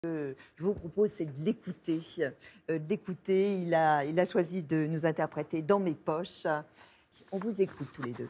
Je vous propose, c'est de l'écouter. Il a choisi de nous interpréter Dans mes poches. On vous écoute tous les deux.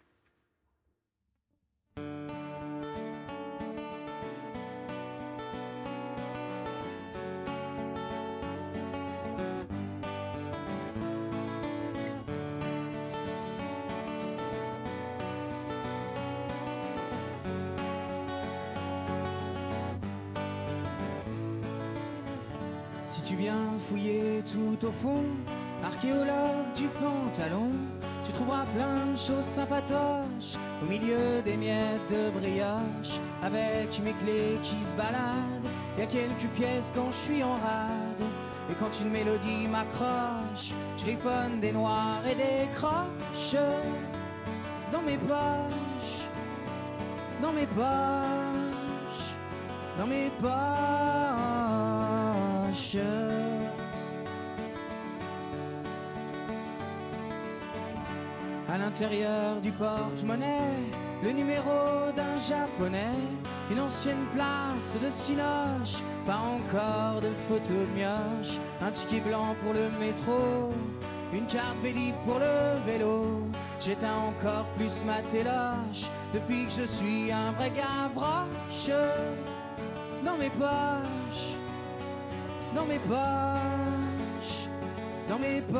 Si tu viens fouiller tout au fond, archéologue du pantalon, tu trouveras plein de choses sympatoches au milieu des miettes de brioche. Avec mes clés qui se baladent, y a quelques pièces quand je suis en rade. Et quand une mélodie m'accroche, je griffonne des noirs et des croches. Dans mes poches, dans mes poches, dans mes poches. À l'intérieur du porte-monnaie, le numéro d'un japonais, une ancienne place de cinoche, pas encore de photo de mioche, un ticket blanc pour le métro, une carte Vélib pour le vélo. J'éteins encore plus ma téloche depuis que je suis un vrai Gavroche. Dans mes poches, dans mes poches, dans mes poches.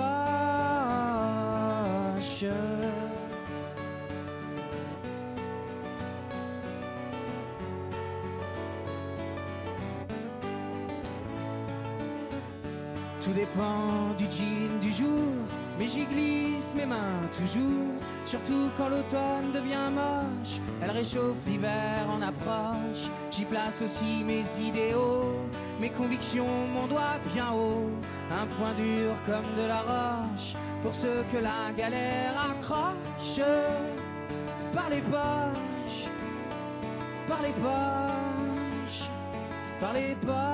Tout dépend du jean du jour, mais j'y glisse mes mains toujours. Surtout quand l'automne devient moche, elle réchauffe l'hiver en approche. J'y place aussi mes idéaux, mes convictions, mon doigt bien haut. Un point dur comme de la roche, pour ceux que la galère accroche. Par les poches, par les poches, par les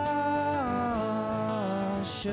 poches.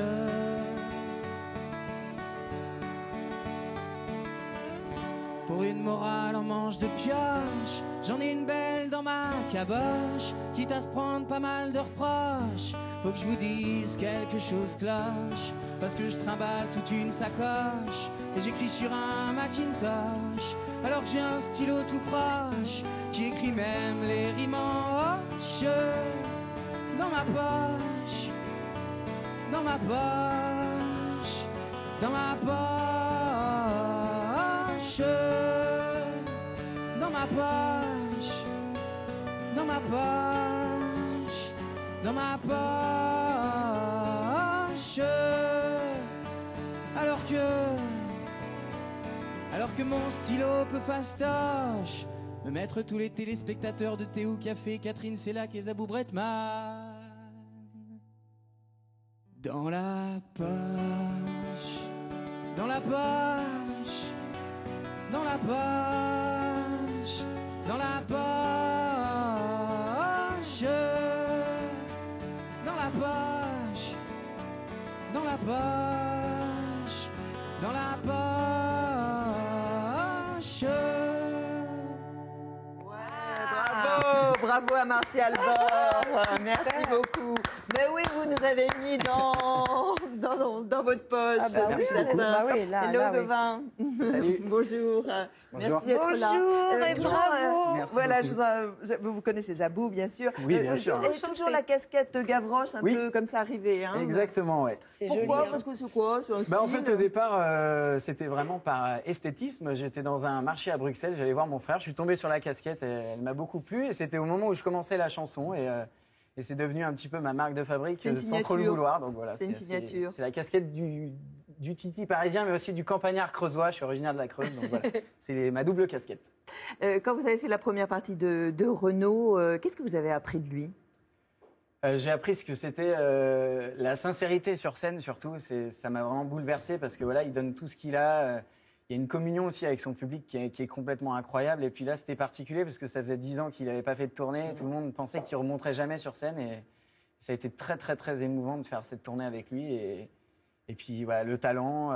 Pour une morale en manche de pioche, j'en ai une belle dans ma caboche. Quitte à se prendre pas mal de reproches, faut que je vous dise quelque chose cloche. Parce que je trimballe toute une sacoche et j'écris sur un Macintosh, alors que j'ai un stylo tout proche qui écrit même les rimes en hoche. Dans ma poche, dans ma poche, dans ma poche. Dans ma poche, dans ma poche, dans ma poche. Alors que mon stylo peut fastoche me mettre tous les téléspectateurs de Théo Café, Catherine Sellac et Zabou Bretman dans la poche, dans la poche, dans la poche, dans la poche, dans la poche, dans la poche, dans la poche. Bravo à Martial Bord. Merci beaucoup. Mais oui, vous nous avez mis dans votre poche. Ah bah Merci oui, beaucoup. bah oui, là, Hello, là, oui. Gauvin. Salut. Bonjour. Merci d'être là. Bonjour et toujours, bravo. Merci voilà, beaucoup. vous connaissez Zabou, bien sûr. Oui, bien sûr. Et toujours la casquette Gavroche, un Oui. peu comme ça arrivé. Hein. Exactement, ouais. C'est Pourquoi joli, hein. Parce que c'est quoi? C'est un En style fait, au départ, c'était vraiment par esthétisme. J'étais dans un marché à Bruxelles, j'allais voir mon frère. Je suis tombé sur la casquette, et elle m'a beaucoup plu. Et c'était au moment où je commençais la chanson. Et c'est devenu un petit peu ma marque de fabrique C'est une sans trop le signature. vouloir. Donc voilà, C'est une signature. C'est la casquette du titi parisien, mais aussi du campagnard creusois. Je suis originaire de la Creuse, donc voilà. C'est ma double casquette. Quand vous avez fait la première partie de Renaud, qu'est-ce que vous avez appris de lui? J'ai appris ce que c'était la sincérité sur scène, surtout. Ça m'a vraiment bouleversé parce que voilà, il donne tout ce qu'il a. Il y a une communion aussi avec son public qui est complètement incroyable. Et puis là, c'était particulier parce que ça faisait 10 ans qu'il n'avait pas fait de tournée. Tout le monde pensait qu'il ne remonterait jamais sur scène. Et ça a été très, très, très émouvant de faire cette tournée avec lui. Et puis, voilà, le talent,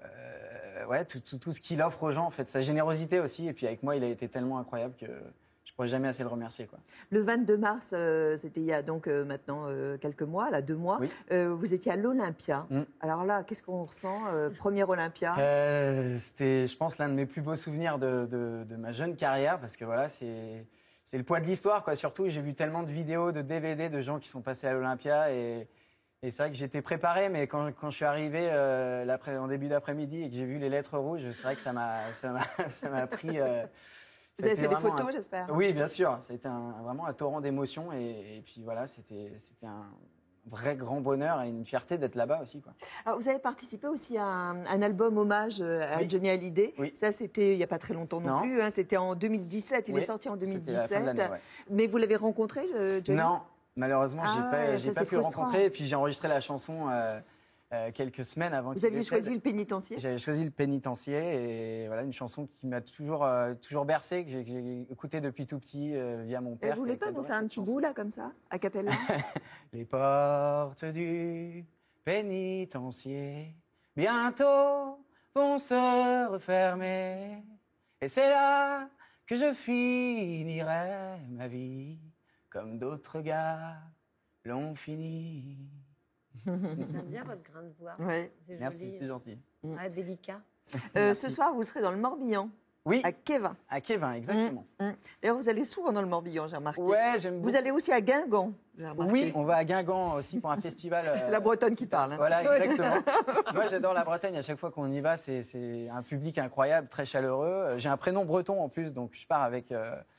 ouais, tout ce qu'il offre aux gens, en fait. Sa générosité aussi. Et puis, avec moi, il a été tellement incroyable que je pourrais jamais assez le remercier, quoi. Le 22 mars, c'était il y a donc maintenant quelques mois, là 2 mois, Oui. vous étiez à l'Olympia. Alors là, qu'est-ce qu'on ressent Première Olympia. C'était, je pense, l'un de mes plus beaux souvenirs de ma jeune carrière, parce que voilà, c'est le poids de l'histoire, quoi. Surtout, j'ai vu tellement de vidéos, de DVD de gens qui sont passés à l'Olympia, et c'est vrai que j'étais préparé, mais quand je suis arrivé en début d'après-midi et que j'ai vu les lettres rouges, c'est vrai que ça m'a pris. Vous avez fait des photos, j'espère. Oui, bien sûr. C'était vraiment un torrent d'émotions, et puis voilà, c'était un vrai grand bonheur et une fierté d'être là-bas aussi, quoi. Alors, vous avez participé aussi à un album hommage à Oui. Johnny Hallyday. Oui. Ça, c'était il n'y a pas très longtemps non plus. Hein, c'était en 2017. Il est sorti en 2017. C'était la fin de l'année, ouais. Mais vous l'avez rencontré, Johnny? Non, malheureusement, j'ai ça, pas c'est pu le frustrant. rencontrer. Et puis j'ai enregistré la chanson quelques semaines avant qu'il Vous aviez décède. choisi le pénitencier? J'avais choisi le pénitencier, et voilà, une chanson qui m'a toujours bercé, que j'ai écoutée depuis tout petit via mon Et père. vous voulez qui pas nous adorait faire un cette petit chanson. bout là, comme ça, a cappella? Les portes du pénitencier bientôt vont se refermer, et c'est là que je finirai ma vie comme d'autres gars l'ont fini. J'aime bien votre grain de voix. Ouais. C'est Merci, joli. c'est gentil. Ah, délicat. Ce soir, vous serez dans le Morbihan, Oui, à Kévin. à Kévin, exactement. D'ailleurs, vous allez souvent dans le Morbihan, j'ai remarqué. Ouais, j'aime beaucoup. Vous allez aussi à Guingamp, j'ai remarqué. Oui, on va à Guingamp aussi pour un festival. C'est la Bretonne qui parle. Hein. Voilà, exactement. Moi, j'adore la Bretagne. À chaque fois qu'on y va, c'est un public incroyable, très chaleureux. J'ai un prénom breton en plus, donc je pars avec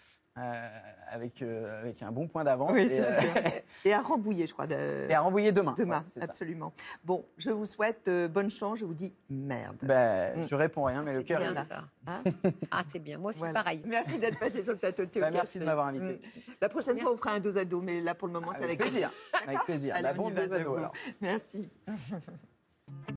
un bon point d'avance. Oui, c'est sûr. Et à Rambouillet, je crois. Et à Rambouillet demain. Demain, Ouais, c'est ça. absolument. Bon, je vous souhaite bonne chance. Je vous dis merde. Je réponds rien, mais le cœur bien est là. ça. Hein Ah, c'est bien. Moi aussi, Voilà. pareil. Merci d'être passé sur le plateau de Théo Merci de Café. m'avoir invité. La prochaine fois, on Merci. fera un dos à dos, mais là, pour le moment, c'est Avec avec plaisir. Avec plaisir. Allez, La on y bombe va, de Zado, Zado. alors. Merci.